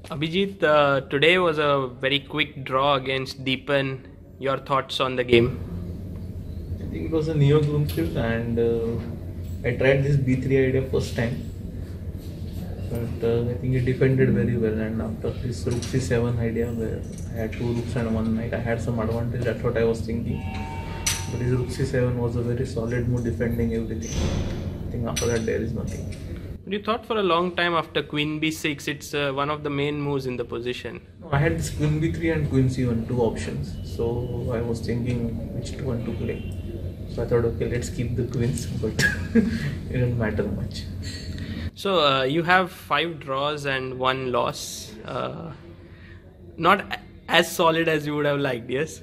Abhijit, today was a very quick draw against Deepan. Your thoughts on the game? I think it was a neo groomfield and I tried this B3 idea first time, but I think it defended very well. And after this rook C7 idea, where I had two rooks and one knight, I had some advantage. That's what I was thinking. But this rook C7 was a very solid move, defending everything. I think after that there is nothing. You thought for a long time after Queen B6, it's one of the main moves in the position. No, I had this Queen B3 and Queen C1, two options. So I was thinking which one to play. So I thought, okay, let's keep the queens, but it didn't matter much. So you have 5 draws and 1 loss. Not as solid as you would have liked, yes?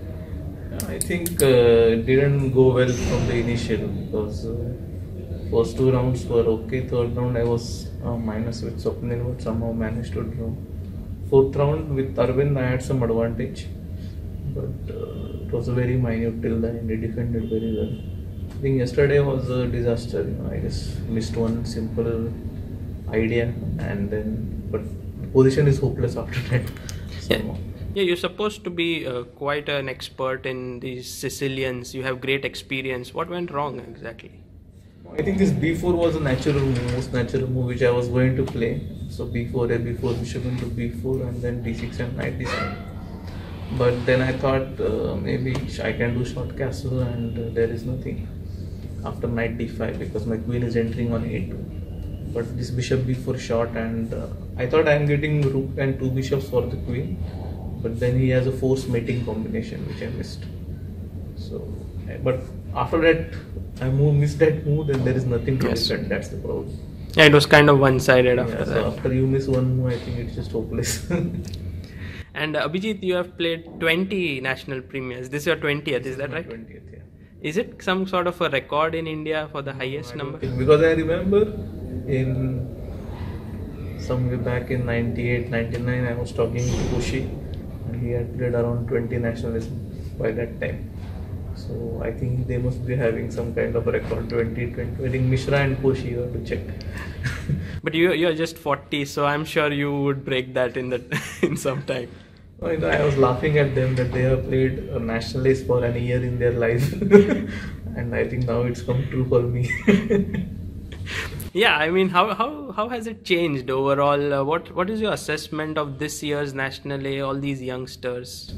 I think it didn't go well from the initial because first 2 rounds were okay. Third round I was minus with Swapnil, but somehow managed to draw. Fourth round with Arvind I had some advantage, but it was a very minute till the end. He defended very well. I think yesterday was a disaster. I just missed one simple idea, and then but the position is hopeless after that. Yeah. Yeah, you're supposed to be quite an expert in these Sicilians. You have great experience. What went wrong exactly? I think this B4 was a natural move, most natural move which I was going to play. So B4, A B4, bishop into B4, and then D6 and knight D7. But then I thought maybe I can do short castle, and there is nothing after knight D5 because my queen is entering on A2. But this bishop B4 short, and I thought I am getting rook and 2 bishops for the queen. But then he has a forced mating combination which I missed. So, but after that missed that move, then there is nothing to defend. That's the problem. Yeah, it was kind of one-sided after that. So after you miss one move, I think it's just hopeless. And Abhijit, you have played 20 national premiers. This is your 20th, is that right? 20th, yeah. Is it some sort of a record in India for the highest number? Because I remember in somewhere back in 98, 99, I was talking to Koshi, and he had played around 20 nationals by that time. So I think they must be having some kind of a record 20. I think Mishra and Koshi, you have to check. But you're just 40, so I'm sure you would break that in some time. I was laughing at them that they have played a nationalist for an year in their life, and I think now it's come true for me. Yeah, I mean, how has it changed overall? What is your assessment of this year's National A? All these youngsters.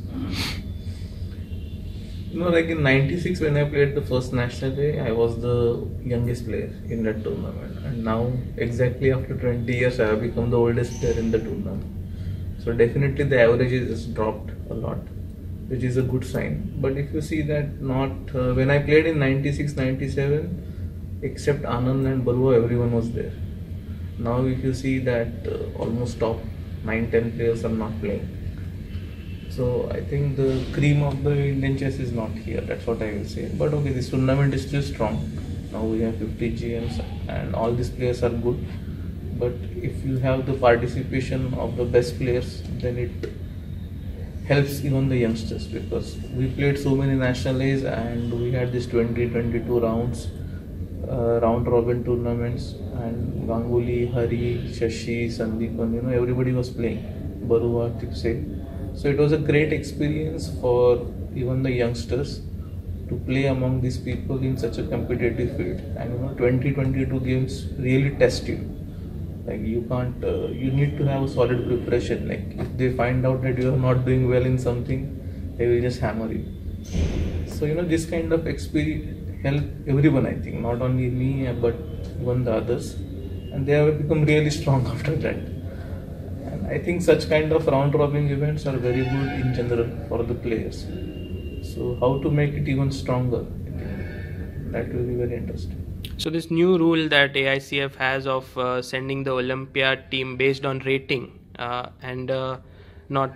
Like in '96 when I played the first National A, I was the youngest player in that tournament, and now exactly after 20 years, I have become the oldest player in the tournament. So definitely the average is dropped a lot, which is a good sign. But if you see that when I played in '96, '97, except Anand and Barua, everyone was there. Now if you see that almost top 9-10 players are not playing. So I think the cream of the Indian chess is not here. That's what I will say. But okay, this tournament is still strong. Now we have 50 GMs and all these players are good. But if you have the participation of the best players, then it helps even the youngsters, because we played so many national A's and we had this 20-22 rounds, round robin tournaments, and Ganguly, Hari, Shashi, Sandeepan, everybody was playing. Barua, Tipse. So it was a great experience for even the youngsters to play among these people in such a competitive field. And 20-22 games really test you. Like you can't, you need to have a solid preparation. Like if they find out that you are not doing well in something, they will just hammer you. So this kind of experience help everyone, I think, not only me but even the others, and they have become really strong after that. And I think such kind of round robin events are very good in general for the players. So how to make it even stronger, I think that will be very interesting. So this new rule that AICF has of sending the Olympiad team based on rating and not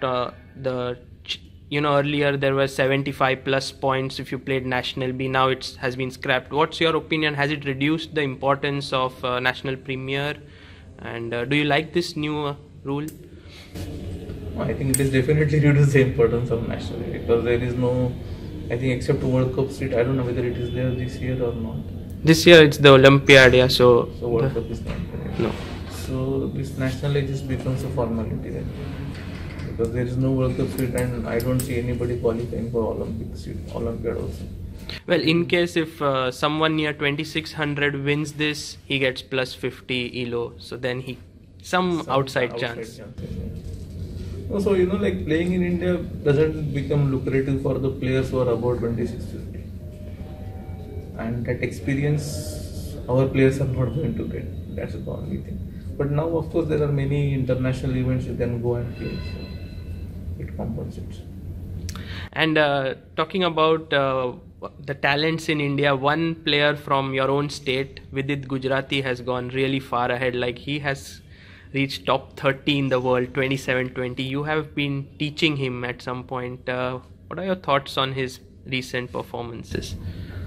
earlier there were 75 plus points if you played National B. Now it has been scrapped. What's your opinion? Has it reduced the importance of National Premier? And do you like this new rule? I think it is definitely reduced the importance of National A, because there is no, I think except World Cup seat, I don't know whether it is there this year or not. This year it's the Olympiad, yeah. So World Cup is not there. No. So this national age just becomes a formality then, because there is no World Cup seat, and I don't see anybody qualifying for Olympiad also. Well, in case if someone near 2600 wins this, he gets plus 50 ELO. So then some outside chance. So like playing in India doesn't become lucrative for the players who are above 2650, and that experience our players are not going to get. That's the only thing. But now, of course, there are many international events you can go and play, so it compensates. And talking about the talents in India, one player from your own state, Vidit Gujarati, has gone really far ahead. Like he has reached top 30 in the world, 27-20. You have been teaching him at some point. What are your thoughts on his recent performances?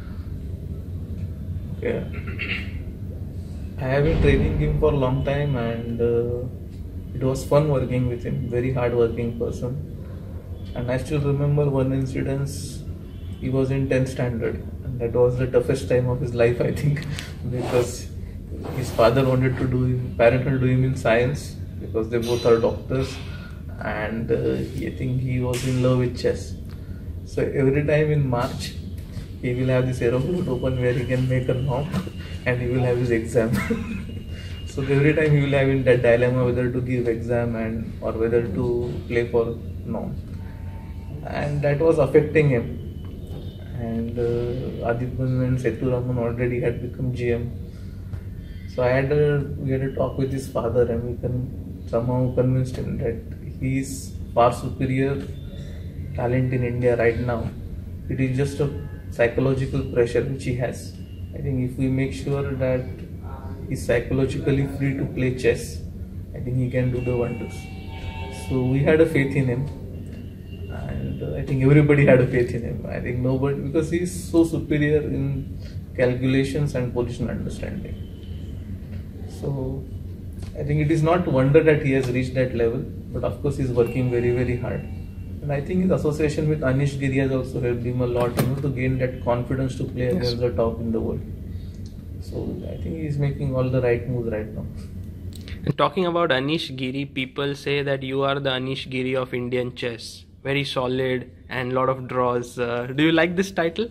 Yeah, I have been training him for a long time, and it was fun working with him. Very hard working person. And I still remember one incident. He was in 10th standard, and that was the toughest time of his life, I think, because his father wanted to do him in science, because they both are doctors, and I think he was in love with chess. So every time in March, he will have this aeroplane open where he can make a norm, and he will have his exam. So every time he will have in that dilemma whether to give exam or whether to play for norm, and that was affecting him. And Aditya and Setu Raman already had become GM. So we had a talk with his father, and we somehow convinced him that he is far superior talent in India right now. It is just a psychological pressure which he has. I think if we make sure that he's psychologically free to play chess, I think he can do the wonders. So we had a faith in him, and I think everybody had a faith in him. I think nobody, because he is so superior in calculations and position understanding. So I think it is not wonder that he has reached that level, but of course he is working very, very hard. And I think his association with Anish Giri has also helped him a lot, to gain that confidence to play against the top in the world. So I think he is making all the right moves right now. And talking about Anish Giri, people say that you are the Anish Giri of Indian chess. Very solid and lot of draws. Do you like this title?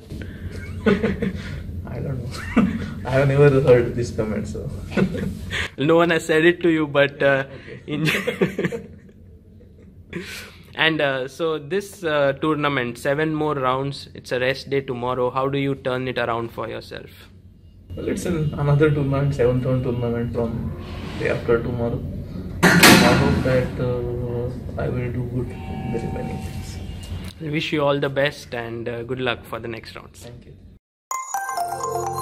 I don't know. I have never heard this comment, so. No one has said it to you, but And so this tournament, 7 more rounds, it's a rest day tomorrow. How do you turn it around for yourself? Well, it's another tournament, 7th round tournament from day after tomorrow. I hope that I will do good in the remaining things. I wish you all the best and good luck for the next rounds. Thank you.